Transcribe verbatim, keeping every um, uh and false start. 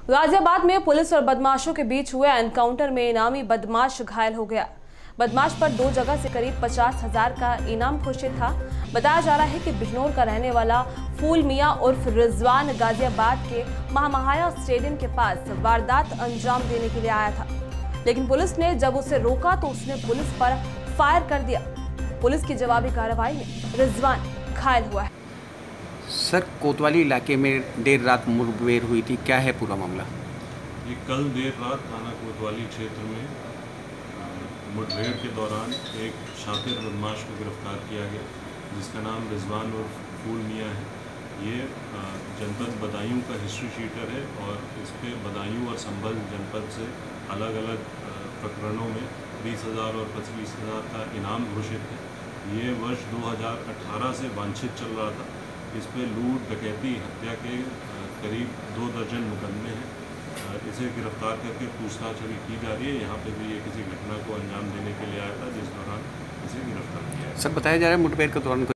गाजियाबाद में पुलिस और बदमाशों के बीच हुए एनकाउंटर में इनामी बदमाश घायल हो गया। बदमाश पर दो जगह से करीब पचास हजार का इनाम घोषित था। बताया जा रहा है कि बिजनौर का रहने वाला फूल मियां उर्फ रिजवान गाजियाबाद के महामाया स्टेडियम के पास वारदात अंजाम देने के लिए आया था, लेकिन पुलिस ने जब उसे रोका तो उसने पुलिस पर फायर कर दिया। पुलिस की जवाबी कार्रवाई में रिजवान घायल हुआ है। सर, कोतवाली इलाके में देर रात मुठभेड़ हुई थी, क्या है पूरा मामला? ये कल देर रात थाना कोतवाली क्षेत्र में मुठभेड़ के दौरान एक शातिर बदमाश को गिरफ्तार किया गया, जिसका नाम रिजवान उर्फ फूल मियां है। ये जनपद बदायूं का हिस्ट्री शीटर है और इस पर बदायूं और संभल जनपद से अलग अलग प्रकरणों में बीस हज़ार और पच्चीस हज़ार का इनाम घोषित है। ये वर्ष दो हज़ार अठारह से वांछित चल रहा था। इस पर लूट, डकैती, हत्या के करीब दो दर्जन मुकदमे हैं। इसे गिरफ्तार करके पूछताछ अभी की जा रही है। यहाँ पे भी ये किसी घटना को अंजाम देने के लिए आया था, जिस दौरान इसे गिरफ्तार किया। सर, बताया जा रहा है मुठभेड़ के दौरान